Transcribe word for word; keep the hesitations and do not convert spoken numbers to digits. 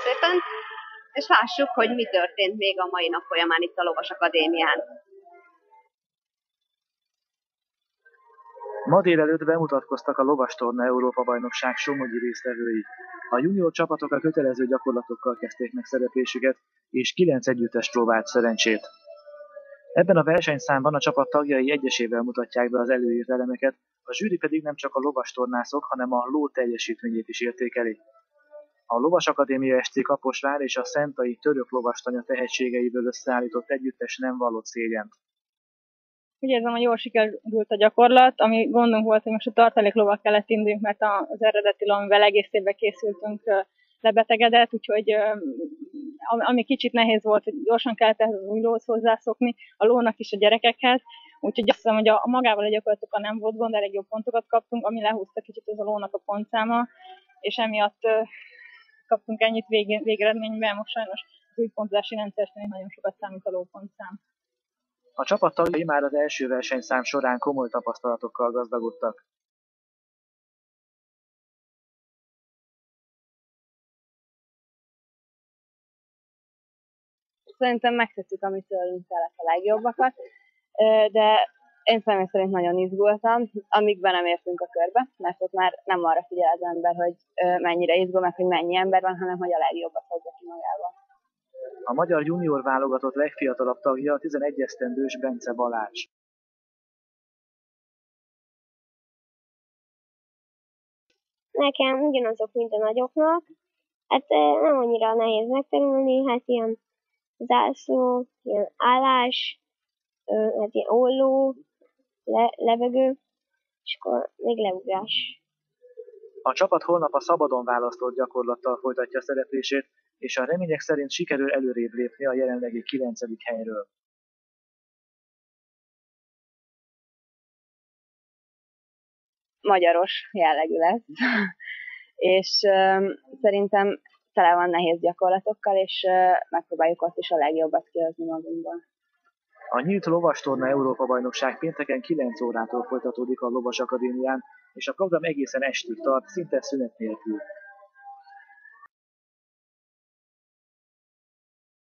szépen, és lássuk, hogy mi történt még a mai nap folyamán itt a Lovas Akadémián. Ma délelőtt bemutatkoztak a lovastorna Európa-bajnokság somogyi résztvevői. A junior csapatok a kötelező gyakorlatokkal kezdték meg szereplésüket, és kilenc együttes próbált szerencsét. Ebben a versenyszámban a csapat tagjai egyesével mutatják be az előírt elemeket, a zsűri pedig nem csak a lovastornászok, hanem a ló teljesítményét is értékeli. A Lovas Akadémia es cé Kaposvár és a szentai török lovastanya tehetségeiből összeállított együttes nem vallott szégyent. Úgy érzem, hogy jól sikerült a gyakorlat, ami gondunk volt, hogy most a tartaléklovak kellett induljunk, mert az eredeti ló, amivel egész évben készültünk, lebetegedett, úgyhogy ami kicsit nehéz volt, hogy gyorsan kellett ehhez az új lóhoz hozzászokni, a lónak is a gyerekekhez, úgyhogy azt hiszem, hogy a, a magával a gyakorlatokkal nem volt gond, elég jó pontokat kaptunk, ami lehúzta kicsit az a lónak a pontszáma, és emiatt kaptunk ennyit vég, végeredményben, most sajnos az új pontozási rendszer szerint nagyon sokat számít a lópontszám. A csapat tagjai már az első versenyszám során komoly tapasztalatokkal gazdagodtak. Szerintem megtettük, amit tőlünk kellett a legjobbakat, de én személy szerint nagyon izgultam, amíg be nem értünk a körbe, mert ott már nem arra figyel az ember, hogy mennyire izgul, meg hogy mennyi ember van, hanem hogy a legjobbat hozza ki magával. A magyar junior válogatott legfiatalabb tagja a tizenegy esztendős Bence Balázs. Nekem ugyanazok, mint a nagyoknak. Hát nem annyira nehéz megtanulni, hát ilyen zászló, ilyen állás, hát ilyen olló, le, levegő, és akkor még leugrás. A csapat holnap a szabadon választott gyakorlattal folytatja szereplését, és a remények szerint sikerül előrébb lépni a jelenlegi kilencedik helyről. Magyaros jellegű lesz, és uh, szerintem tele van nehéz gyakorlatokkal, és uh, megpróbáljuk ott is a legjobbat kihozni magunkból. A nyílt lovastorna Európa-bajnokság pénteken kilenc órától folytatódik a Lovas Akadémián, és a program egészen estig tart, szinte szünet nélkül.